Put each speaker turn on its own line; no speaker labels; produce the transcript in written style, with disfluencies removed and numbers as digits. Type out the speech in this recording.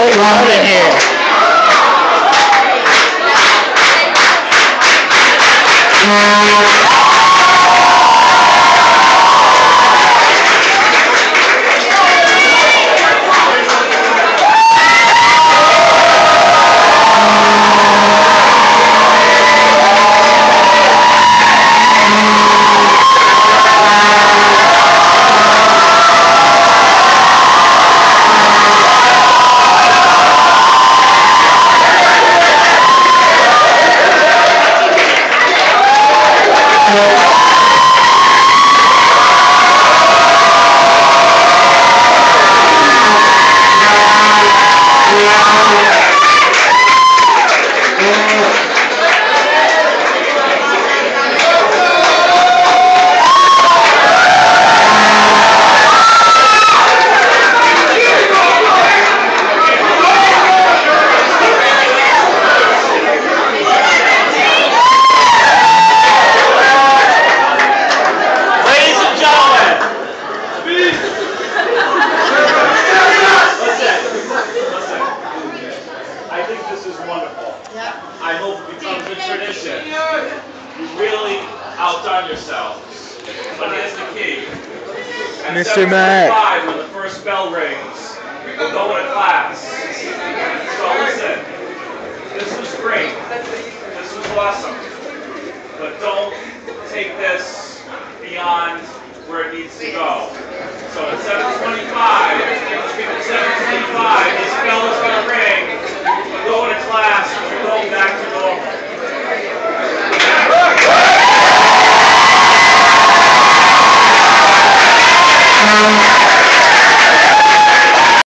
going on in here?
I hope it becomes a tradition. You really outdone yourselves. But here's the key. At
Mr.Mac.
when the first bell rings, we'll go into class. So listen, this was great. This was awesome. But don't take this beyond where it needs to go. So at 7:20,